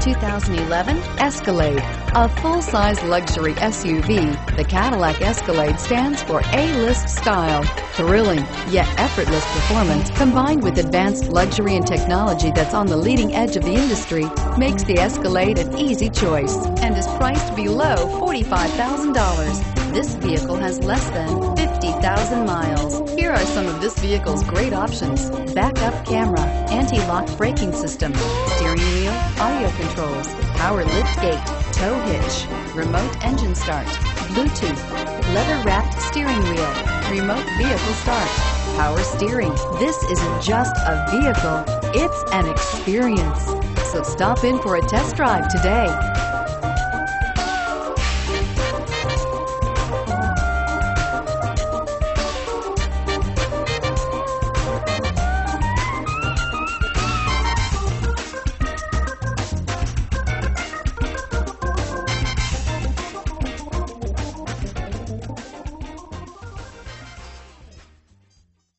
2011 Escalade. A full-size luxury SUV, the Cadillac Escalade stands for A-list style. Thrilling, yet effortless performance, combined with advanced luxury and technology that's on the leading edge of the industry, makes the Escalade an easy choice and is priced below $45,000. This vehicle has less than 50,000 miles. Here are some of this vehicle's great options: backup camera, anti-lock braking system, steering wheel audio controls, power lift gate, tow hitch, remote engine start, Bluetooth, leather-wrapped steering wheel, remote vehicle start, power steering. This isn't just a vehicle, it's an experience. So stop in for a test drive today.